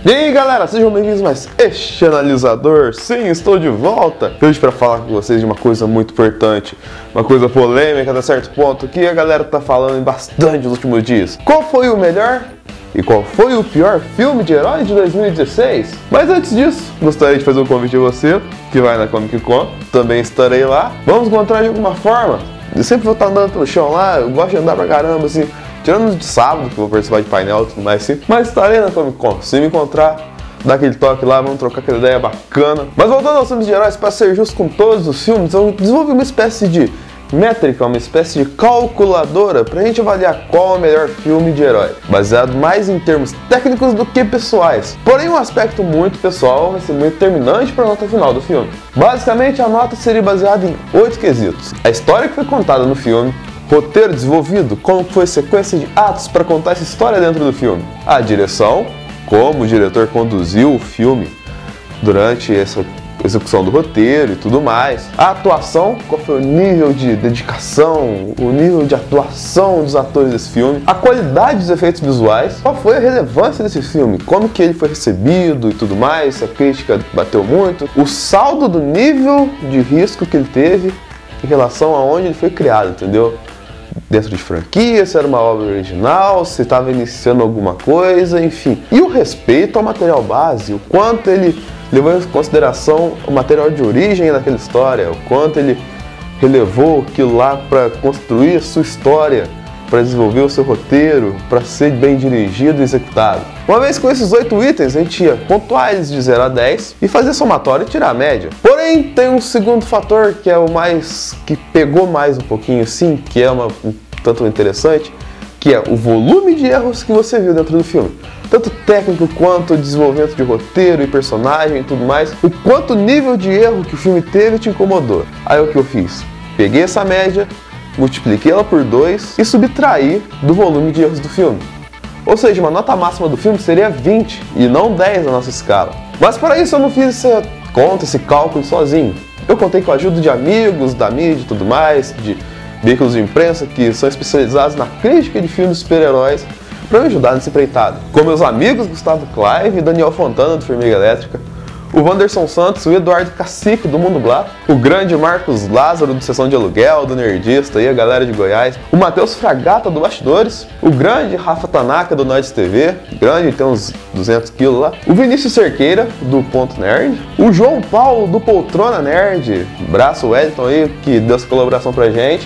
E aí galera, sejam bem-vindos a mais este analisador. Sim, estou de volta hoje para falar com vocês de uma coisa muito importante, uma coisa polêmica até certo ponto, que a galera tá falando bastante nos últimos dias. Qual foi o melhor e qual foi o pior filme de herói de 2016? Mas antes disso, gostaria de fazer um convite a você, que vai na Comic Con, também estarei lá. Vamos encontrar de alguma forma. Eu sempre vou estar andando pelo chão lá, eu gosto de andar pra caramba, assim. Tirando de sábado, que eu vou participar de painel e tudo mais assim. Mas estarei na Comic Con. Se me encontrar, dá aquele toque lá, vamos trocar aquela ideia bacana. Mas voltando aos filmes de heróis, para ser justo com todos os filmes, eu desenvolvi uma espécie de métrica, uma espécie de calculadora pra gente avaliar qual é o melhor filme de herói, baseado mais em termos técnicos do que pessoais. Porém, um aspecto muito pessoal vai ser muito determinante para a nota final do filme. Basicamente, a nota seria baseada em 8 quesitos: a história que foi contada no filme, roteiro desenvolvido, como foi a sequência de atos para contar essa história dentro do filme, a direção, como o diretor conduziu o filme durante essa execução do roteiro e tudo mais, a atuação, qual foi o nível de dedicação, o nível de atuação dos atores desse filme, a qualidade dos efeitos visuais, qual foi a relevância desse filme, como que ele foi recebido e tudo mais, se a crítica bateu muito, o saldo do nível de risco que ele teve em relação a onde ele foi criado, entendeu? Dentro de franquia, se era uma obra original, se estava iniciando alguma coisa, enfim. E o respeito ao material base, o quanto ele levou em consideração o material de origem daquela história, o quanto ele relevou aquilo lá para construir a sua história, para desenvolver o seu roteiro, para ser bem dirigido e executado. Uma vez com esses 8 itens, a gente ia pontuar eles de 0 a 10 e fazer somatório e tirar a média. Porém, tem um segundo fator que é o mais, que pegou mais um pouquinho assim, que é um tanto interessante, que é o volume de erros que você viu dentro do filme. Tanto técnico quanto desenvolvimento de roteiro e personagem e tudo mais. O quanto nível de erro que o filme teve te incomodou. Aí o que eu fiz? Peguei essa média, multipliquei ela por 2 e subtraí do volume de erros do filme. Ou seja, uma nota máxima do filme seria 20 e não 10 na nossa escala. Mas para isso eu não fiz essa conta, esse cálculo sozinho. Eu contei com a ajuda de amigos, da mídia e tudo mais, de veículos de imprensa que são especializados na crítica de filmes de super-heróis, para me ajudar nesse empreitado. Com meus amigos Gustavo Clive e Daniel Fontana do Formiga Elétrica, o Wanderson Santos, o Eduardo Cacique do Mundo Blá, o grande Marcos Lázaro do Sessão de Aluguel, do Nerdista e a galera de Goiás, o Matheus Fragata do Bastidores, o grande Rafa Tanaka do Nerd TV, grande, tem uns 200 quilos lá, o Vinícius Cerqueira do Ponto Nerd, o João Paulo do Poltrona Nerd, braço Wellington aí, que deu essa colaboração pra gente,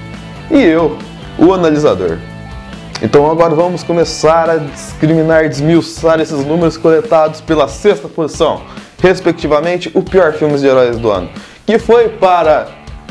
e eu, o analisador. Então agora vamos começar a discriminar, desmiuçar esses números coletados pela 6ª posição, respectivamente, o pior filme de heróis do ano, que foi para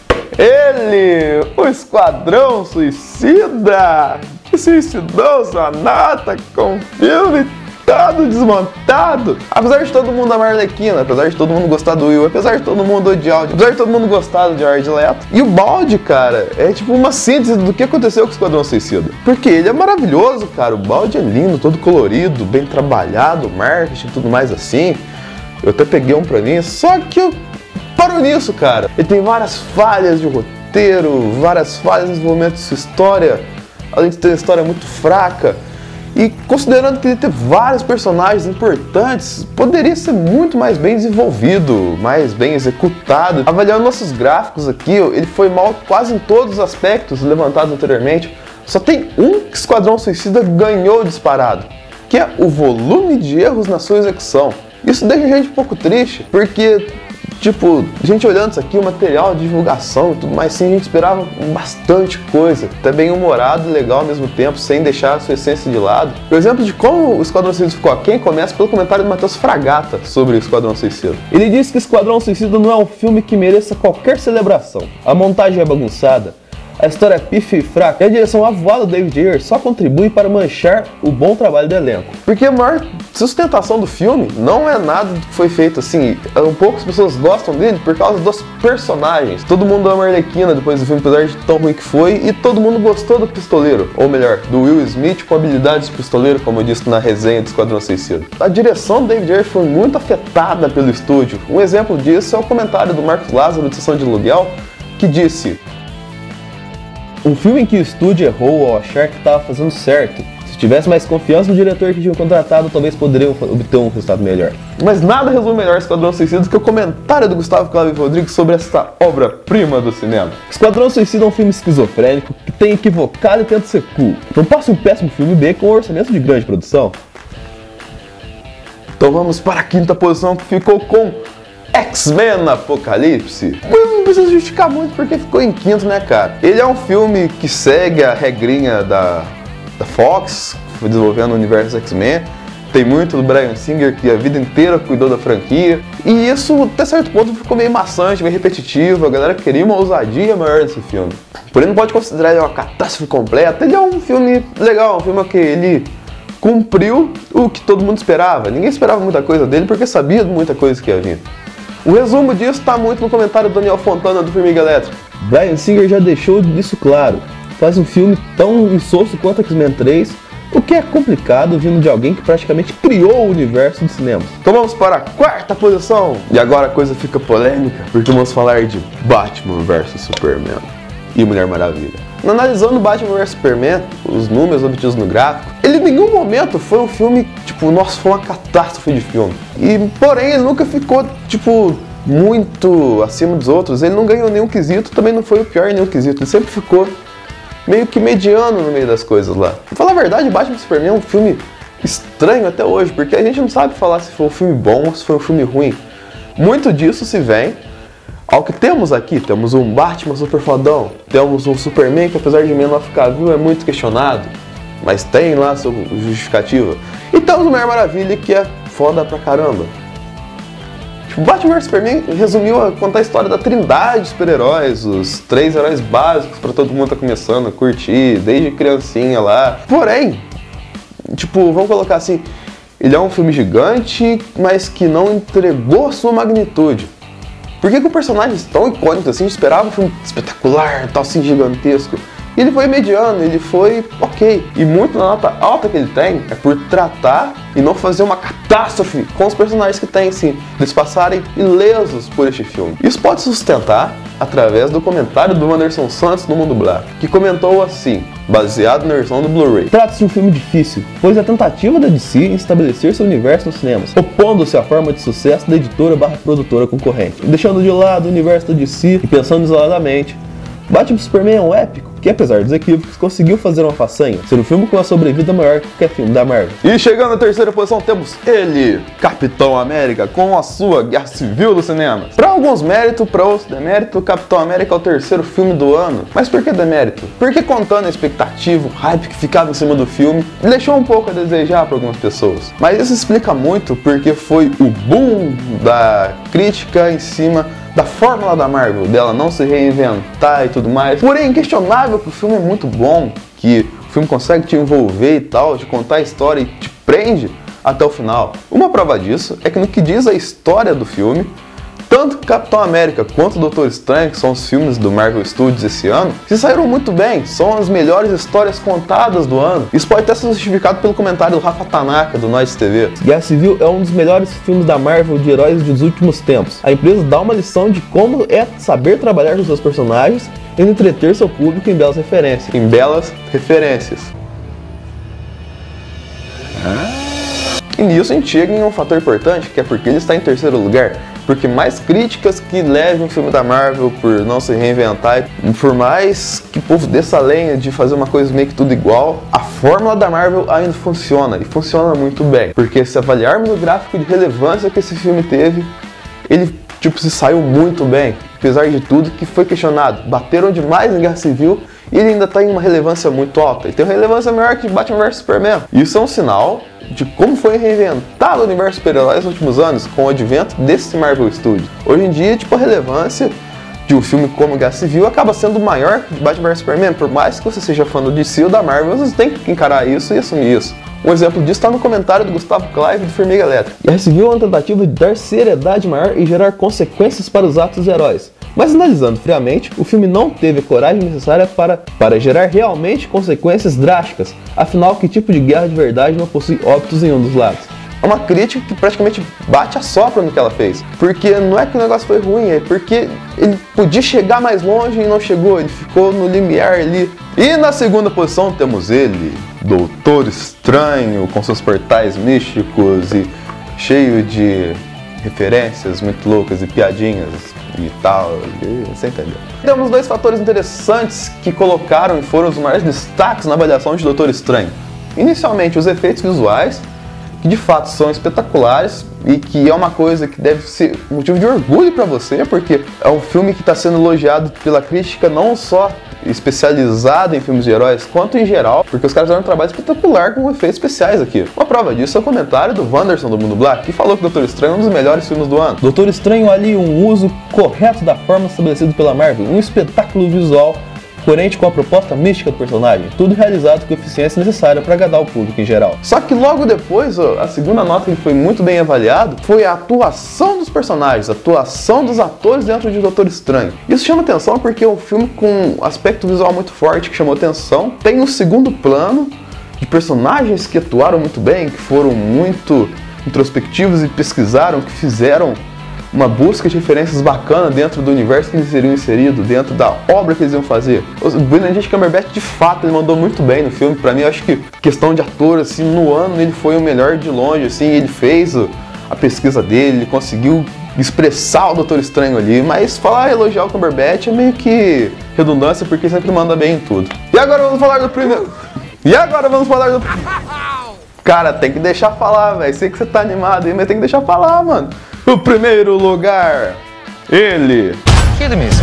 ele, o Esquadrão Suicida, que suicidou sua nota com o filme todo desmontado. Apesar de todo mundo amar Arlequina, apesar de todo mundo gostar do Will, apesar de todo mundo odiar, apesar de todo mundo gostar do Jared Leto. E o balde, cara, é tipo uma síntese do que aconteceu com o Esquadrão Suicida. Porque ele é maravilhoso, cara, o balde é lindo, todo colorido, bem trabalhado, marketing e tudo mais assim. Eu até peguei um pra mim, só que eu paro nisso, cara. Ele tem várias falhas de roteiro, várias falhas no desenvolvimento de sua história, além de ter uma história muito fraca. E considerando que ele tem vários personagens importantes, poderia ser muito mais bem desenvolvido, mais bem executado. Avaliando nossos gráficos aqui, ele foi mal quase em todos os aspectos levantados anteriormente. Só tem um que Esquadrão Suicida ganhou disparado, que é o volume de erros na sua execução. Isso deixa a gente um pouco triste, porque, tipo, a gente olhando isso aqui, o material de divulgação e tudo mais, sim, a gente esperava bastante coisa, até bem humorado e legal ao mesmo tempo, sem deixar a sua essência de lado. O exemplo de como o Esquadrão Suicida ficou aquém começa pelo comentário do Matheus Fragata sobre o Esquadrão Suicida. Ele disse que Esquadrão Suicida não é um filme que mereça qualquer celebração. A montagem é bagunçada, a história é pífia e fraca, e a direção avoada do David Ayer só contribui para manchar o bom trabalho do elenco. Porque a maior sustentação do filme não é nada do que foi feito assim. Poucas pessoas gostam dele por causa dos personagens. Todo mundo ama a Arlequina depois do filme, apesar de tão ruim que foi, e todo mundo gostou do Pistoleiro, ou melhor, do Will Smith com habilidades de pistoleiro, como eu disse na resenha do Esquadrão Suicida. A direção do David Ayer foi muito afetada pelo estúdio. Um exemplo disso é o comentário do Marcos Lázaro de Sessão de Aluguel, que disse: um filme em que o estúdio errou ao achar que estava fazendo certo. Se Se tivesse mais confiança no diretor que tinha contratado, talvez poderiam obter um resultado melhor. Mas nada resume melhor Esquadrão Suicida do que o comentário do Gustavo Cláudio Rodrigues sobre esta obra-prima do cinema. Esquadrão Suicida é um filme esquizofrênico que tem equivocado e tenta ser cool. Não passa um péssimo filme B com um orçamento de grande produção. Então vamos para a quinta posição, que ficou com X-Men Apocalipse. Não precisa justificar muito porque ficou em quinto, né, cara? Ele é um filme que segue a regrinha da Fox, que foi desenvolvendo o universo X-Men. Tem muito do Bryan Singer, que a vida inteira cuidou da franquia. E isso, até certo ponto, ficou meio maçante, meio repetitivo. A galera queria uma ousadia maior nesse filme. Porém, não pode considerar ele uma catástrofe completa. Ele é um filme legal, um filme que ele cumpriu o que todo mundo esperava. Ninguém esperava muita coisa dele porque sabia de muita coisa que ia vir. O resumo disso está muito no comentário do Daniel Fontana do Formiga Elétrica. Bryan Singer já deixou isso claro. Faz um filme tão insosso quanto X-Men 3, o que é complicado vindo de alguém que praticamente criou o universo do cinema. Então vamos para a quarta posição. E agora a coisa fica polêmica, porque vamos falar de Batman vs Superman e Mulher Maravilha. Analisando Batman vs Superman, os números obtidos no gráfico, ele em nenhum momento foi um filme, tipo, nossa, foi uma catástrofe de filme. E, porém, ele nunca ficou, tipo, muito acima dos outros. Ele não ganhou nenhum quesito, também não foi o pior em nenhum quesito. Ele sempre ficou meio que mediano no meio das coisas lá. Pra falar a verdade, Batman vs Superman é um filme estranho até hoje, porque a gente não sabe falar se foi um filme bom ou se foi um filme ruim. Muito disso se vem ao que temos aqui. Temos um Batman super fodão, temos um Superman que, apesar de Man of Cavill, é muito questionado, mas tem lá sua justificativa. E temos o Mulher Maravilha, que é foda pra caramba. Tipo, Batman vs Superman resumiu a contar a história da trindade de super-heróis, os 3 heróis básicos pra todo mundo tá começando a curtir, desde criancinha lá. Porém, tipo, vamos colocar assim, ele é um filme gigante, mas que não entregou sua magnitude. Por que com personagens tão icônicos assim, esperava um filme espetacular, tal assim, gigantesco? E ele foi mediano, ele foi ok. E muito na nota alta que ele tem é por tratar e não fazer uma catástrofe com os personagens que tem, sim. Eles passarem ilesos por este filme. Isso pode sustentar através do comentário do Anderson Santos no Mundo Black, que comentou assim, baseado na versão do Blu-ray. Trata-se de um filme difícil, pois a tentativa da DC em estabelecer seu universo nos cinemas, opondo-se à forma de sucesso da editora/produtora concorrente, deixando de lado o universo da DC e pensando isoladamente. Batman Superman é um épico que, apesar dos equívocos, conseguiu fazer uma façanha, ser um filme com uma sobrevida maior que qualquer filme da Marvel. E chegando na terceira posição temos ele, Capitão América, com a sua Guerra Civil dos cinemas. Para alguns mérito, para outros demérito, Capitão América é o terceiro filme do ano. Mas por que demérito? Porque contando a expectativa, o hype que ficava em cima do filme, deixou um pouco a desejar para algumas pessoas. Mas isso explica muito porque foi o boom da crítica em cima da fórmula da Marvel, dela não se reinventar e tudo mais. Porém, é inquestionável que o filme é muito bom, que o filme consegue te envolver e tal, te contar a história e te prende até o final. Uma prova disso é que no que diz a história do filme, tanto Capitão América quanto Doutor Estranho, que são os filmes do Marvel Studios esse ano, se saíram muito bem, são as melhores histórias contadas do ano. Isso pode até ser justificado pelo comentário do Rafa Tanaka, do Nós TV. Guerra Civil é um dos melhores filmes da Marvel de heróis dos últimos tempos. A empresa dá uma lição de como é saber trabalhar com seus personagens e entreter seu público em belas referências. E nisso a gente chega em um fator importante, que é porque ele está em terceiro lugar. Porque mais críticas que levem o filme da Marvel por não se reinventar, por mais que o povo desça a lenha de fazer uma coisa meio que tudo igual, a fórmula da Marvel ainda funciona, e funciona muito bem. Porque se avaliarmos o gráfico de relevância que esse filme teve, ele se saiu muito bem, apesar de tudo que foi questionado. Bateram demais em Guerra Civil e ele ainda está em uma relevância muito alta. Ele tem uma relevância maior que Batman vs Superman. Isso é um sinal de como foi reinventado o universo super-heróis nos últimos anos com o advento desse Marvel Studios. Hoje em dia, a relevância de um filme como Guerra Civil acaba sendo maior que Batman vs Superman. Por mais que você seja fã do DC ou da Marvel, você tem que encarar isso e assumir isso. Um exemplo disso está no comentário do Gustavo Clive do Formiga Elétrica. Guerra Civil é uma tentativa de dar seriedade maior e gerar consequências para os atos dos heróis. Mas analisando friamente, o filme não teve a coragem necessária para gerar realmente consequências drásticas. Afinal, que tipo de guerra de verdade não possui óbitos em um dos lados? é uma crítica que praticamente bate a sopra no que ela fez. Porque não é que o negócio foi ruim, é porque ele podia chegar mais longe e não chegou, ele ficou no limiar ali. E na segunda posição temos ele, Doutor Estranho, com seus portais místicos e cheio de referências muito loucas e piadinhas e tal, você entendeu. Temos dois fatores interessantes que colocaram e foram os maiores destaques na avaliação de Doutor Estranho. Inicialmente, os efeitos visuais, que de fato são espetaculares e que é uma coisa que deve ser motivo de orgulho para você, porque é um filme que está sendo elogiado pela crítica não só especializada em filmes de heróis, quanto em geral, porque os caras fizeram um trabalho espetacular com efeitos especiais aqui. Uma prova disso é o comentário do Wanderson do Mundo Black, que falou que Doutor Estranho é um dos melhores filmes do ano. Doutor Estranho ali, um uso correto da forma estabelecida pela Marvel, um espetáculo visual coerente com a proposta mística do personagem, tudo realizado com a eficiência necessária para agradar o público em geral. Só que logo depois, a segunda nota que foi muito bem avaliado foi a atuação dos personagens, a atuação dos atores dentro de Doutor Estranho. Isso chama atenção porque é um filme com um aspecto visual muito forte que chamou atenção. Tem um segundo plano de personagens que atuaram muito bem, que foram muito introspectivos e pesquisaram, que fizeram uma busca de referências bacana dentro do universo que eles seriam inseridos, dentro da obra que eles iam fazer. O Benedict Cumberbatch, de fato, ele mandou muito bem no filme. Pra mim, eu acho que questão de ator, assim, no ano ele foi o melhor de longe, assim, ele fez a pesquisa dele, ele conseguiu expressar o Doutor Estranho ali, mas elogiar o Cumberbatch é meio que redundância, porque sempre manda bem em tudo. E agora vamos falar do primeiro... Cara, tem que deixar falar, velho. Sei que você tá animado aí, mas tem que deixar falar, mano. O primeiro lugar, ele... Cue the music.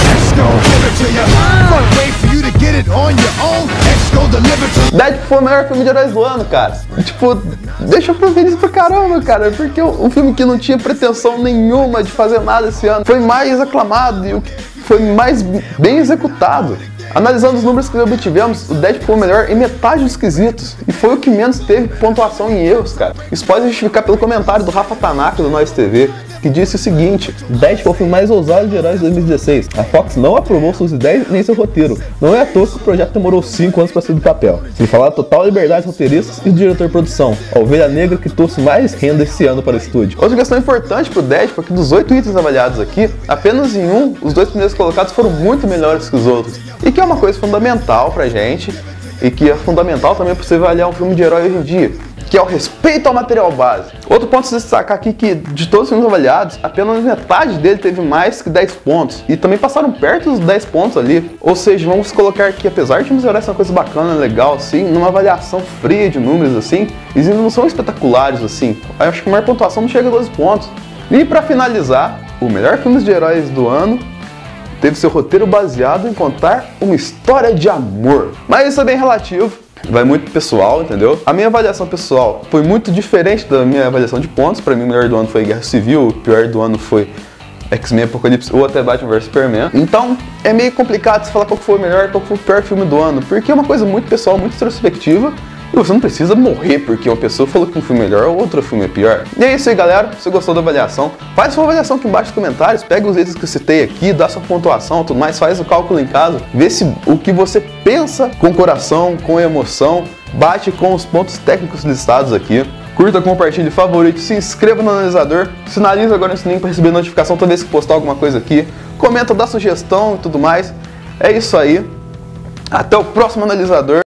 Deadpool foi o melhor filme de heróis do ano, cara. Tipo, deixa eu feliz pra caramba, cara. Porque um filme que não tinha pretensão nenhuma de fazer nada esse ano foi mais aclamado e o que foi mais bem executado. Analisando os números que obtivemos, o Deadpool foi o melhor em metade dos quesitos e foi o que menos teve pontuação em erros, cara. Isso pode justificar pelo comentário do Rafa Tanaka do Nós TV, que disse o seguinte: Deadpool foi o filme mais ousado de heróis de 2016. A Fox não aprovou suas ideias nem seu roteiro. Não é à toa que o projeto demorou 5 anos para sair do papel. Sem falar da total liberdade dos roteiristas e do diretor de produção, a ovelha negra que trouxe mais renda esse ano para o estúdio. Outra questão importante pro Deadpool é que dos 8 itens avaliados aqui, apenas em um, os 2 primeiros colocados foram muito melhores que os outros. E que é uma coisa fundamental pra gente, e que é fundamental também pra você avaliar um filme de herói hoje em dia, que é o respeito ao material base. Outro ponto a se destacar aqui que de todos os filmes avaliados, apenas metade dele teve mais que 10 pontos. E também passaram perto dos 10 pontos ali. Ou seja, vamos colocar aqui, apesar de filmes de heróis ser uma coisa bacana, legal, assim, numa avaliação fria de números, assim, eles ainda não são espetaculares, assim. Eu acho que a maior pontuação não chega a 12 pontos. E pra finalizar, o melhor filme de heróis do ano teve seu roteiro baseado em contar uma história de amor. Mas isso é bem relativo, vai muito pessoal, entendeu? A minha avaliação pessoal foi muito diferente da minha avaliação de pontos. Pra mim, o melhor do ano foi Guerra Civil, o pior do ano foi X-Men Apocalipse ou até Batman vs Superman. Então, é meio complicado você falar qual foi o melhor e qual foi o pior filme do ano, porque é uma coisa muito pessoal, muito introspectiva. E você não precisa morrer porque uma pessoa falou que um filme é melhor ou outro filme é pior. E é isso aí, galera. Se você gostou da avaliação, faz sua avaliação aqui embaixo nos comentários, pega os itens que eu citei aqui, dá sua pontuação, tudo mais, faz o cálculo em casa, vê se o que você pensa com coração, com emoção, bate com os pontos técnicos listados aqui. Curta, compartilhe, favorite, se inscreva no analisador, sinaliza agora no sininho para receber notificação toda vez que postar alguma coisa aqui, comenta, dá sugestão e tudo mais. É isso aí. Até o próximo analisador.